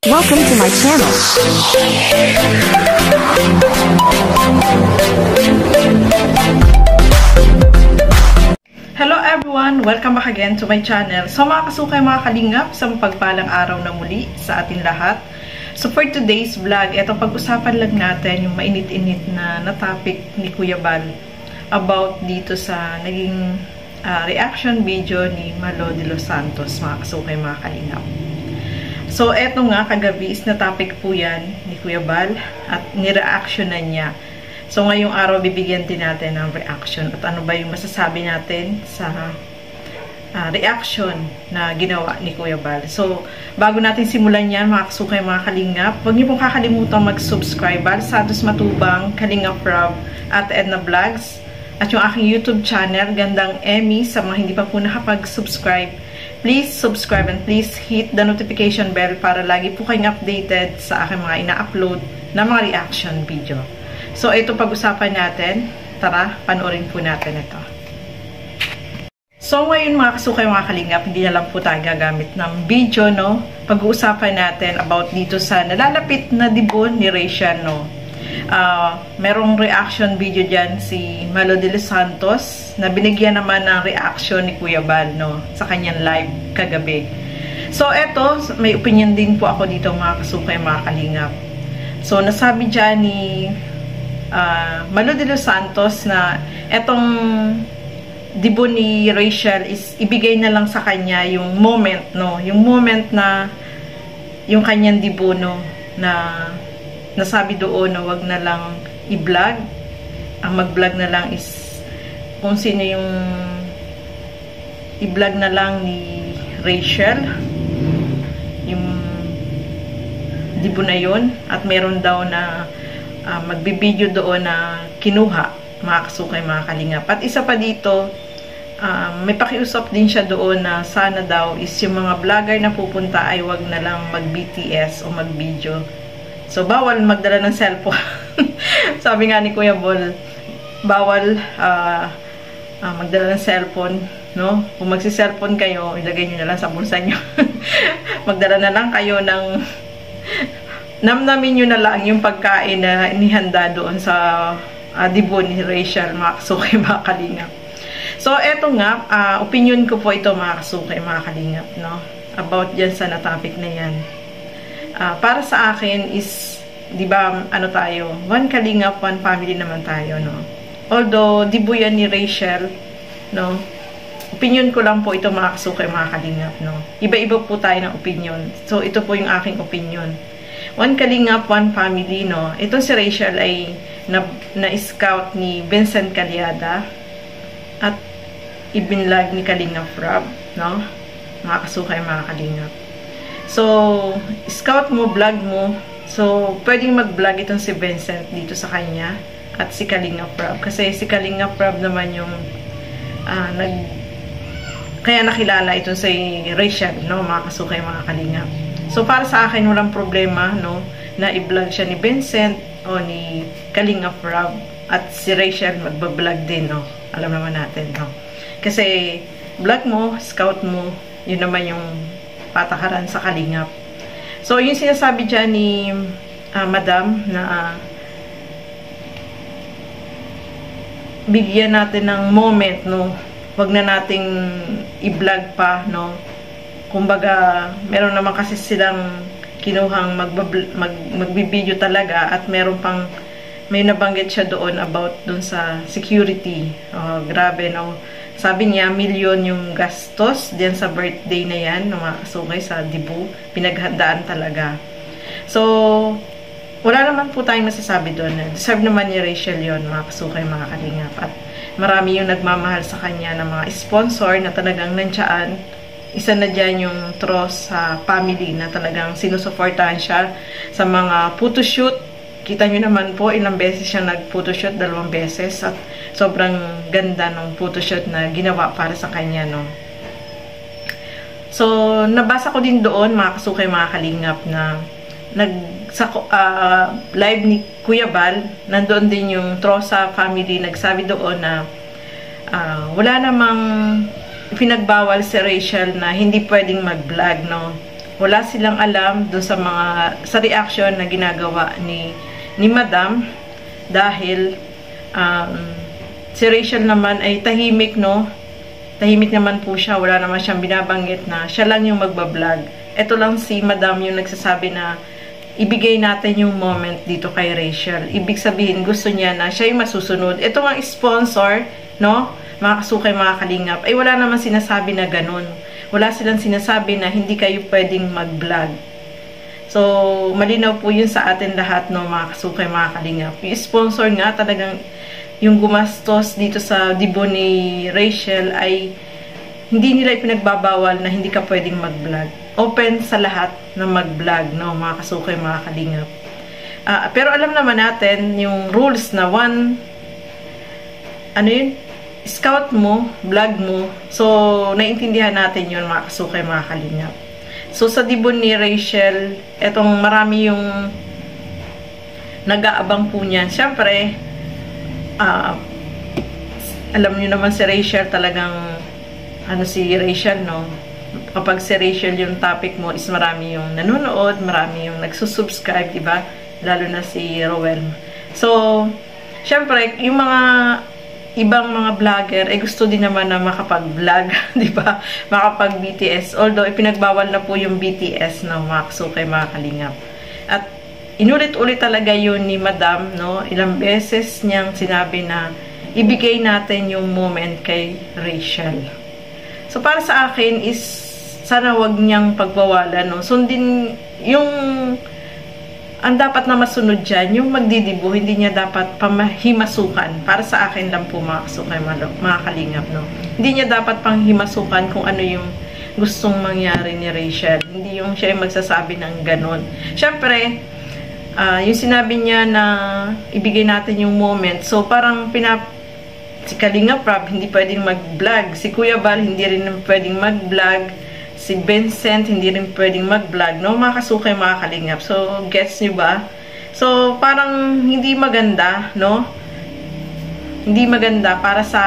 Welcome to my channel. Hello everyone! Welcome back again to my channel. So mga kasukay, mga kalingap, sa pagpalang araw na muli sa atin lahat. So for today's vlog, eto pag-usapan lang natin yung mainit-init na topic ni Kuya Bal about dito sa naging reaction video ni Malo de los Santos, mga kasukay, mga kalingap. So, eto nga, kagabi is na topic po yan ni Kuya Bal at nireactionan niya. So, ngayong araw, bibigyan din natin ng reaction at ano ba yung masasabi natin sa reaction na ginawa ni Kuya Bal. So, bago natin simulan yan, mga kasukay, mga kalingap, huwag niyo pong kakalimutan mag-subscribe. Bal Santos Matubang, Kalingap Rob, at Edna Vlogs, at yung aking YouTube channel, Gandang Emmy. Sa mga hindi pa po nakapag-subscribe, please subscribe and please hit the notification bell para lagi po kayong updated sa aking mga ina-upload na mga reaction video. So, ito pag-usapan natin. Tara, panoorin po natin ito. So, ngayon mga kasukay, mga kalingap, hindi na lang po tayo gagamit ng video, no? Pag-uusapan natin about dito sa nalalapit na debut ni Rachel, no? Merong reaction video dyan si Malo de los Santos na binigyan naman ng reaction ni Kuya Bal, no, sa kanyang live kagabi. So, eto, may opinion din po ako dito, mga kasukay, mga kalingap. So, nasabi dyan ni Malo de los Santos na etong debut ni Rachel is ibigay na lang sa kanya yung moment, no, yung moment na yung kanyang debut, no, na nasabi doon na wag na lang i-vlog. Ang mag-vlog na lang is kung sino yung i-vlog na lang ni Rachel. Yung debut na yun. At meron daw na magbibideo doon na kinuha, mga kasukay, mga kalingap. At isa pa dito, may pakiusap din siya doon na sana daw is yung mga vlogger na pupunta ay wag na lang mag-BTS o mag-video. So, bawal magdala ng cellphone. Sabi nga ni Kuya Bal, bawal magdala ng cellphone, no? Kung magsi-cellphone kayo, ilagay nyo na lang sa bulsa nyo. Magdala na lang kayo ng namnamin nyo na lang yung pagkain na inihanda doon sa debut ni Rachel, mga kasukay, mga kalingap. So, eto nga, opinion ko po ito, mga kasukay, mga kalingap, no? About dyan sa na-topic na yan. Para sa akin is, di ba, ano tayo, one kalingap, one family naman tayo, no? Although, debut yan ni Rachel, no? Opinion ko lang po ito, mga kasukay, mga kalingap, no? Iba-iba po tayo ng opinion. So, ito po yung aking opinion. One kalingap, one family, no? Itong si Rachel ay na-scout ni Vincent Calyada at ibinlag ni Kalingap Rob, no? Mga kasukay, mga kalingap. So, scout mo, vlog mo. So, pwedeng mag-vlog itong si Vincent dito sa kanya at si Kalingap Rob. Kasi si Kalingap Rob naman yung kaya nakilala itong si Rachel, no, mga kasukay, mga kalingap. So, para sa akin, walang problema, no, na i-vlog siya ni Vincent o ni Kalingap Rob at si Rachel magbablog din, no. Alam naman natin, no. Kasi, vlog mo, scout mo, yun naman yung patakaran sa kalingap. So, yung sinasabi dyan ni Madam na bigyan natin ng moment, no? Wag na nating i-vlog pa, no? Kumbaga, meron naman kasi silang kinuhang magbibideo talaga at meron pang may nabanggit siya doon about doon sa security. Grabe, no? Sabi niya, milyon yung gastos diyan sa birthday na yan, mga kasukay, sa debut. Pinaghandaan talaga. So, wala naman po tayong masasabi doon. Deserve naman ni Rachel yon, mga kasukay, mga kalingap. At marami yung nagmamahal sa kanya ng mga sponsor na talagang nandiyan. Isa na dyan yung Tross sa family na talagang sinusuportahan siya sa mga photoshoot. Kita nyo naman po, ilang beses siya nag-photoshoot, 2 beses. At sobrang ganda ng photoshoot na ginawa para sa kanya, no. So, nabasa ko din doon, mga kasukay, mga kalingap, na sa live ni Kuya Bal, nandoon din yung Trosa family, nagsabi doon na wala namang pinagbawal si Rachel na hindi pwedeng mag-vlog, no. wala silang alam dun sa reaction na ginagawa ni Madam, dahil si Rachel naman ay tahimik, no? Tahimik naman po siya, wala naman siyang binabanggit na siya lang yung magbablog. Ito lang si Madam yung nagsasabi na ibigay natin yung moment dito kay Rachel. Ibig sabihin, gusto niya na siya yung masusunod. Ito nga sponsor, no? Mga kasukay, mga kalingap, ay wala naman sinasabi na ganun. Wala silang sinasabi na hindi kayo pwedeng mag-vlog. So, malinaw po yun sa atin lahat, no, mga kasukay, mga kalingap. Yung sponsor nga, talagang yung gumastos dito sa dibo ni Rachel ay hindi nila ipinagbabawal na hindi ka pwedeng mag-vlog. Open sa lahat na mag-vlog, no, mga kasukay, mga kalingap. Pero alam naman natin yung rules na scout mo, vlog mo. So, naiintindihan natin yun, mga kasukay, mga kalingap. So, sa dibon ni Rachel, etong marami yung nag-aabang po niyan. Siyempre, alam niyo naman si Rachel, talagang, si Rachel, no? Kapag si Rachel yung topic mo, is marami yung nanonood, marami yung nagsusubscribe, diba? Lalo na si Rowell. So, siyempre, yung mga ibang mga vlogger, gusto din naman na makapag-vlog, di ba? Makapag-BTS. Although, ipinagbawal na po yung BTS, no, mga kasukay, mga kalingap. At, inulit-ulit talaga yun ni Madam, no? Ilang beses niyang sinabi na ibigay natin yung moment kay Rachel. So, para sa akin is, sana wag niyang pagbawalan, no? Sundin yung ang dapat na masunod dyan, yung magdidibo, hindi niya dapat pamahimasukan. Para sa akin lang po, mga kasukay, mga kalingap, no? Hindi niya dapat panghimasukan kung ano yung gustong mangyari ni Rachel. Hindi yung siya yung magsasabi ng ganon. Siyempre, yung sinabi niya na ibigay natin yung moment, so parang si Kalinga Prab, hindi pwedeng mag-vlog. Si Kuya Bal, hindi rin pwedeng mag-vlog. Si Vincent, hindi rin pwedeng mag-vlog, no? Mga kasukay, mga kalingap. So, gets nyo ba? So, parang hindi maganda, no? Hindi maganda para sa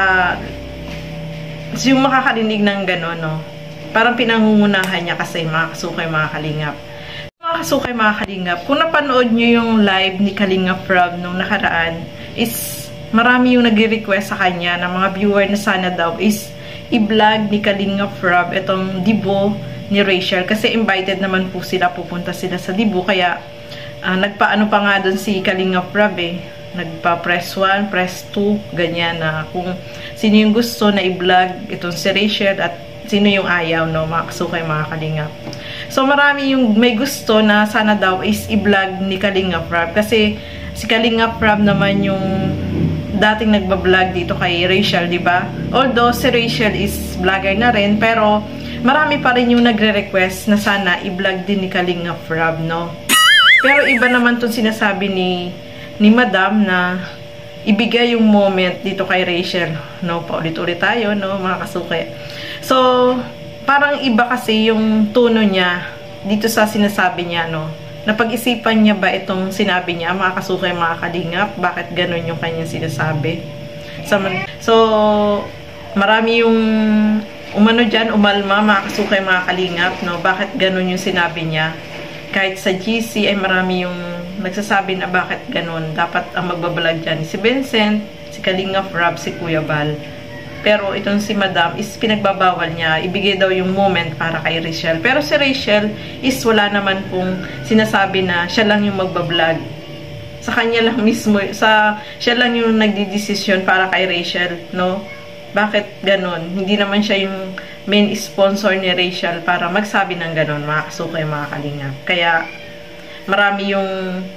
yung makakarinig ng gano'n, no? Parang pinangungunahan niya kasi, mga kasukay, mga kalingap. Mga kasukay, mga kalingap, kung napanood nyo yung live ni Kalinga Prab nung nakaraan, is marami yung nag-request sa kanya ng mga viewer na sana daw is i-vlog ni Kalinga Prab itong dibo ni Rachel. Kasi invited naman po sila, pupunta sila sa dibo. Kaya, nagpaano pa nga dun si Kalinga Prab, nagpa press 1, press 2, ganyan na kung sino yung gusto na i-vlog itong si Rachel at sino yung ayaw, no, mga kasukay, mga kalingap. So, marami yung may gusto na sana daw is i-vlog ni Kalinga Prab. Kasi, si Kalinga Prab naman yung dating nagbablog dito kay Rachel, di ba? Although si Rachel is vlogger na rin, pero marami pa rin yung nagre-request na sana i-vlog din ni Kalinga Prab, no? Pero iba naman tong sinasabi ni Madam na ibigay yung moment dito kay Rachel, no? Paulit-ulit tayo, no, mga kasukay. So, parang iba kasi yung tono niya dito sa sinasabi niya, no? Napag-isipan niya ba itong sinabi niya, mga kasukay, mga kalingap? Bakit ganun yung kanyang sinasabi? So, marami yung umano dyan, umalma, mga kasukay, mga kalingap, no? Bakit ganun yung sinabi niya? Kahit sa GC ay marami yung nagsasabi na bakit ganun. Dapat ang magbabalag dyan si Vincent, si Kalinga Prab, si Kuya Bal. Pero itong si Madam is pinagbabawal niya, ibigay daw yung moment para kay Rachel. Pero si Rachel is wala naman pong sinasabi na siya lang yung magbablog. Sa kanya lang mismo, siya lang yung nagdidesisyon para kay Rachel, no? Bakit ganon? Hindi naman siya yung main sponsor ni Rachel para magsabi ng ganon, mga kasukay, mga kalingap. Kaya marami yung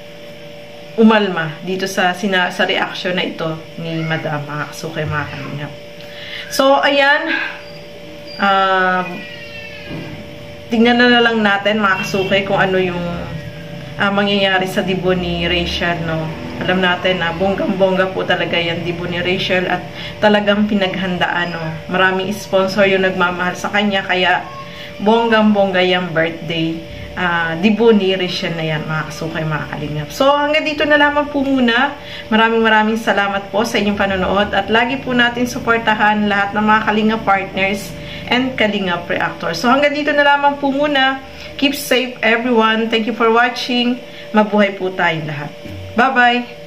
umalma dito sa reaction na ito ni Madam, mga kasukay, mga kalingap. So, ayan. Tingnan na lang natin, mga kasukay, kung ano yung mangyayari sa dibo ni Rachel, no? Alam natin na bonggang-bongga po talaga yan dibo ni Rachel at talagang pinaghandaan, no? Maraming sponsor yung nagmamahal sa kanya, kaya bonggang-bongga yung birthday. debonation na yan, mga kasukay, mga kalingap. So, hanggang dito na lamang po muna. Maraming salamat po sa inyong panonood at lagi po natin suportahan lahat ng mga kalingap partners and kalingap reactors. So, hanggang dito na lamang po muna. Keep safe, everyone. Thank you for watching. Mabuhay po tayong lahat. Bye-bye!